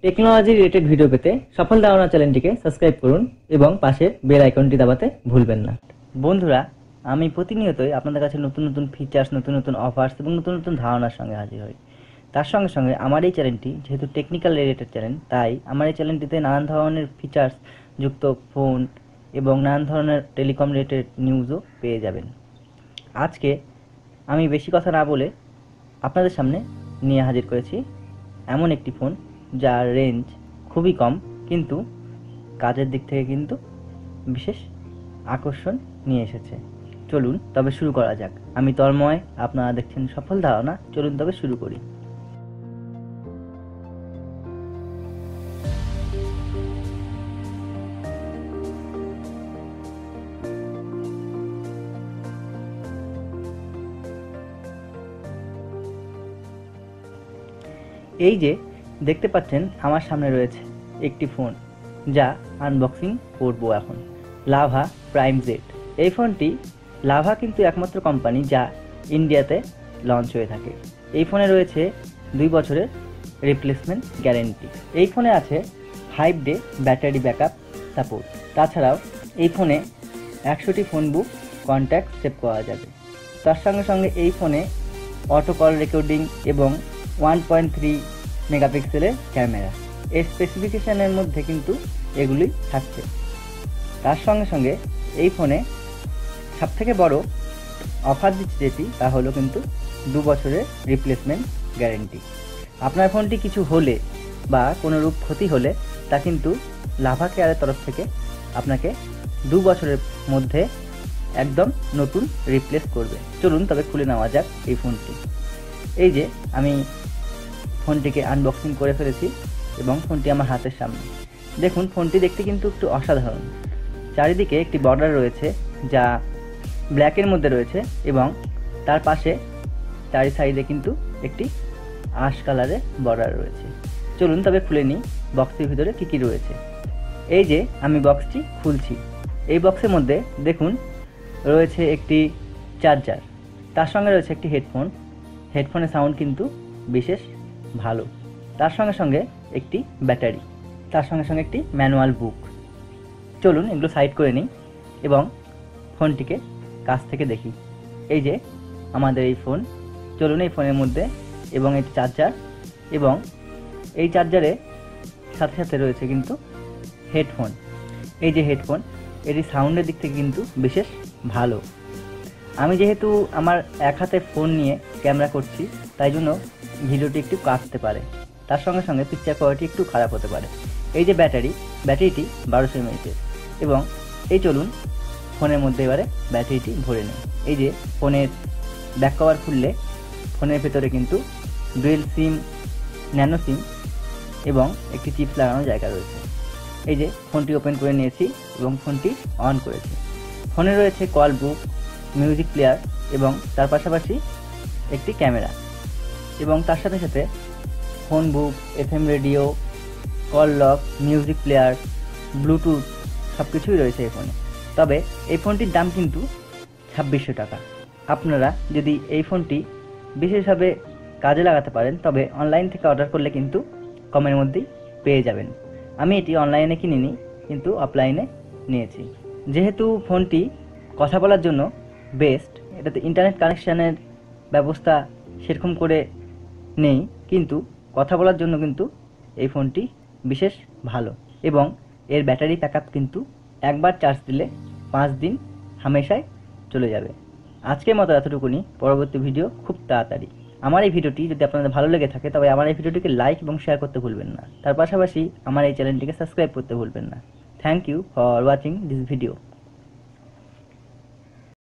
Technology related video পেতে সফল ধারণা চ্যানেলটিকে সাবস্ক্রাইব করুন এবং পাশের বেল আইকনটি দাবাতে ভুলবেন না। বন্ধুরা, আমি প্রতিনিয়তই আপনাদের কাছে নতুন নতুন ফিচার্স, নতুন নতুন অফার্স এবং নতুন নতুন ধারণার সঙ্গে হাজির হই। তার সঙ্গে সঙ্গে আমার এই চ্যানেলটি যেহেতু টেকনিক্যাল রিলেটেড চ্যানেল, তাই আমার এই চ্যানেলটিতে নানান ধরনের ফিচার্স যুক্ত ফোন এবং নানান ধরনের টেলিকম রিলেটেড নিউজও পেয়ে যাবেন। আজকে আমি বেশি কথা না বলে আপনাদের সামনে নিয়ে হাজির করেছি এমন একটি ফোন যার রেঞ্জ খুবই কম, কিন্তু কাজের দিক থেকে কিন্তু বিশেষ আকর্ষণ নিয়ে এসেছে। চলুন তবে শুরু করা যাক। আমি তন্ময়, আপনারা দেখছেন সফল ধারণা। চলুন তবে শুরু করি। এই যে দেখতে পাচ্ছেন আমার সামনে রয়েছে একটি ফোন, যা আনবক্সিং করব এখন। Lava prime Z. এই ফোনটি লাভা কিন্তু একমাত্র কোম্পানি যা ইন্ডিয়াতে লঞ্চ হয়ে থাকে। এই ফোনে রয়েছে 2 বছরের রিপ্লেসমেন্ট গ্যারেন্টি। এই ফোনে আছে 5 ডে ব্যাটারি ব্যাকআপ সাপোর্ট। তাছাড়াও এই ফোনে 100টি ফোন বুক কন্ট্যাক্ট সেভ করা যাবে। তার সঙ্গে সঙ্গে এই ফোনে অটো কল রেকর্ডিং এবং 1.3 মেগাপিক্সেলের ক্যামেরা। এই স্পেসিফিকেশনের মধ্যে কিন্তু এগুলি থাকছে। তার সঙ্গে সঙ্গে এই ফোনে সবথেকে বড় অফার দিচ্ছে যেটি, তা হলো কিন্তু 2 বছরের রিপ্লেসমেন্ট গ্যারেন্টি। আপনার ফোনটি কিছু হলে বা কোনো রূপ ক্ষতি হলে তা কিন্তু লাভা কেয়ারের তরফ থেকে আপনাকে 2 বছরের মধ্যে একদম নতুন রিপ্লেস করবে। চলুন তবে খুলে নেওয়া যাক এই ফোনটি। এই যে আমি ফোনটিকে আনবক্সিং করে ফেলেছি এবং ফোনটি আমার হাতের সামনে। দেখুন, ফোনটি দেখতে কিন্তু একটু অসাধারণ। চারিদিকে একটি বর্ডার রয়েছে যা ব্ল্যাকের মধ্যে রয়েছে এবং তার পাশে চারি সাইডে কিন্তু একটি আশ কালারের বর্ডার রয়েছে। চলুন তবে খুলে নিই বক্সের ভিতরে কী কী রয়েছে। এই যে আমি বক্সটি খুলছি। এই বক্সের মধ্যে দেখুন রয়েছে একটি চার্জার, তার সঙ্গে রয়েছে একটি হেডফোন। হেডফোনের সাউন্ড কিন্তু বিশেষ ভালো। তার সঙ্গে সঙ্গে একটি ব্যাটারি, তার সঙ্গে সঙ্গে একটি ম্যানুয়াল বুক। চলুন এগুলো সাইড করে নিই এবং ফোনটিকে কাছ থেকে দেখি। এই যে আমাদের এই ফোন। চলুন এই ফোনের মধ্যে এবং একটি চার্জার, এবং এই চার্জারের সাথে সাথে রয়েছে কিন্তু হেডফোন। এই যে হেডফোন, এটি সাউন্ডের দিক থেকে কিন্তু বিশেষ ভালো। আমি যেহেতু আমার এক হাতে ফোন নিয়ে ক্যামেরা করছি, তাই জন্য ভিডিওটি একটু কাটতে পারে। তার সঙ্গে সঙ্গে পিকচার কোয়ালিটি একটু খারাপ হতে পারে। এই যে ব্যাটারিটি 1200 mAh এবং এই চলুন ফোনের মধ্যে এবারে ব্যাটারিটি ভরে নিই। এই যে ফোনের ব্যাক কভার খুললে ফোনের ভেতরে কিন্তু ডুয়েল সিম, ন্যানো সিম এবং একটি চিপস লাগানোর জায়গা রয়েছে। এই যে ফোনটি ওপেন করে নিয়েছি এবং ফোনটি অন করেছি। ফোনে রয়েছে কল বুক, মিউজিক প্লেয়ার এবং তার পাশাপাশি একটি ক্যামেরা, এবং তার সাথে সাথে phone book, FM radio, call lock, music player, bluetooth সব কিছুই রয়েছে এই ফোনে। তবে এই ফোনটির দাম কিন্তু 2600 টাকা। আপনারা যদি এই ফোনটি বিশেষভাবে কাজে লাগাতে পারেন, তবে অনলাইন থেকে অর্ডার করলে কিন্তু কমের মধ্যেই পেয়ে যাবেন। আমি এটি অনলাইনে কিনিনি, কিন্তু অফলাইনে নিয়েছি। যেহেতু ফোনটি কথা বলার জন্য বেস্ট, এটাতে ইন্টারনেট কানেকশানের ব্যবস্থা সেরকম করে নেই, কিন্তু কথা বলার জন্য কিন্তু এই ফোনটি বিশেষ ভালো। এবং এর ব্যাটারি ব্যাকআপ কিন্তু একবার চার্জ দিলে 5 দিন হামেশাই চলে যাবে। আজকের মতো এতটুকুনি। পরবর্তী ভিডিও খুব তাড়াতাড়ি। আমার এই ভিডিওটি যদি আপনাদের ভালো লেগে থাকে, তবে আমার এই ভিডিওটিকে লাইক এবং শেয়ার করতে ভুলবেন না। তার পাশাপাশি আমার এই চ্যানেলটিকে সাবস্ক্রাইব করতে ভুলবেন না। Thank you for watching this video.